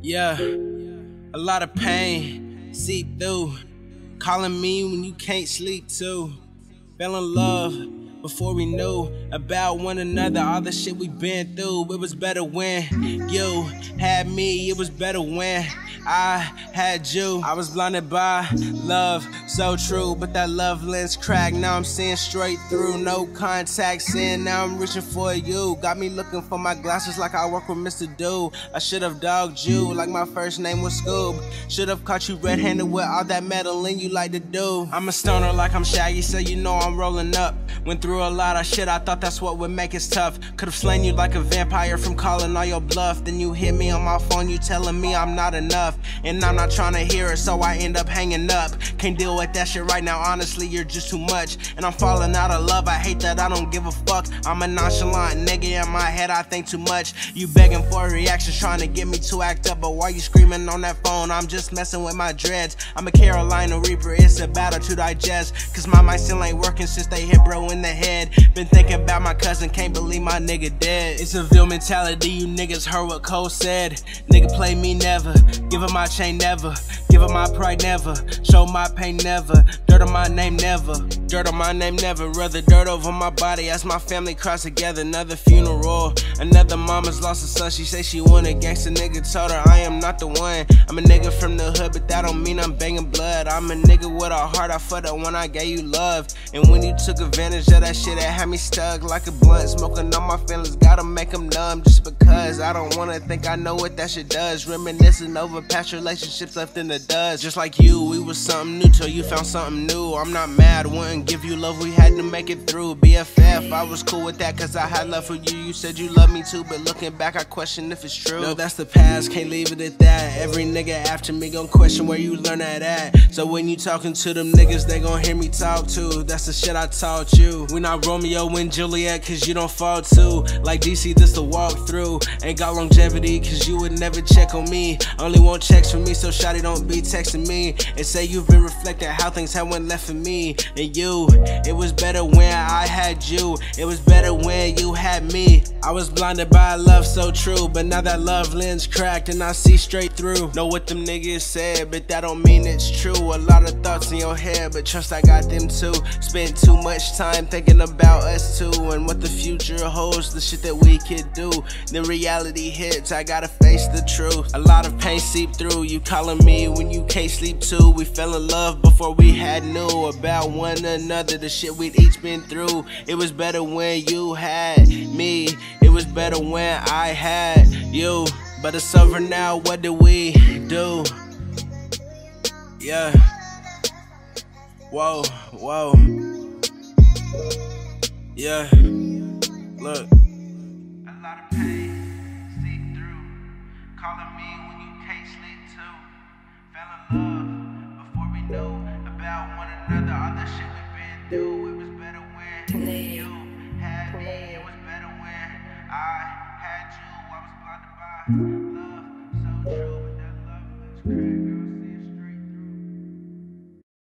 Yeah, a lot of pain seep through. Calling me when you can't sleep too. Fell in love before we knew about one another. All the shit we been through. It was better when you had me. It was better when I had you. I was blinded by love, so true, but that love lens cracked. Now I'm seeing straight through, no contacts in. Now I'm reaching for you. Got me looking for my glasses like I work with Mr. Dude. I should have dogged you like my first name was Scoob. Should have caught you red-handed with all that meddling you like to do. I'm a stoner like I'm Shaggy, so you know I'm rolling up. Went through a lot of shit, I thought that's what would make us tough. Could've slain you like a vampire from calling all your bluff. Then you hit me on my phone, you telling me I'm not enough. And I'm not trying to hear it, so I end up hanging up. Can't deal with that shit right now, honestly, you're just too much. And I'm falling out of love, I hate that I don't give a fuck. I'm a nonchalant nigga, in my head I think too much. You begging for reactions, trying to get me to act up. But why you screaming on that phone? I'm just messing with my dreads. I'm a Carolina Reaper, it's a battle to digest. Cause my mind still ain't working since they hit bro in the head. Been thinking about my cousin, can't believe my nigga dead. It's a Ville mentality, you niggas heard what Cole said. Nigga play me never, give him my chain never, give him my pride never, show my pain never, dirt on my name never, dirt on my name never, rather dirt over my body as my family cries together. Another funeral, another mama's lost a son, she say she want a gangster nigga, told her I am not the one. I'm a nigga from the hood, but that don't mean I'm banging blood. I'm a nigga with a heart, I fucked up when I gave you love. And when you took advantage of that shit, it had me stuck like a blunt, smoking on my feelings, gotta make them numb just because I don't wanna think I know what that shit does. Reminiscing over past relationships left in the dust. Just like you, we was something new till you found something new. I'm not mad, wouldn't give you love, we had to make it through. BFF, I was cool with that cause I had love for you. You said you love me too, but looking back I question if it's true. No, that's the past, can't leave it at that. Every nigga after me gon' question where you learn that at. So when you talking to them niggas, they gon' hear me talk too. That's the shit I taught you. We not Romeo and Juliet cause you don't fall too. Like DC, this the walkthrough. Ain't got longevity cause you would never check on me. Only want checks from me, so shawty don't be texting me and say you've been reflecting how things have went left for me and you. It was better when I had you. It was better when you had me. I was blinded by love so true, but now that love lens cracked and I see straight through. Know what them niggas said, but that don't mean it's true. A lot of thoughts in your head, but trust I got them too. Spent too much time thinking about us too and what the future holds, the shit that we could do. Then reality hits, I gotta face the truth. A lot of pain seep through, you calling me when you can't sleep too. We fell in love before we had knew about one another, the shit we'd each been through. It was better when you had me, it was better when I had you. But it's over now, what do we do? Yeah. Whoa, whoa. Yeah. Look. A lot of pain seep through. Calling me when you can't sleep too. Fell in love before we knew about one another. All the shit we've been through. It was better when you had me. It was better when I had you. I was blinded by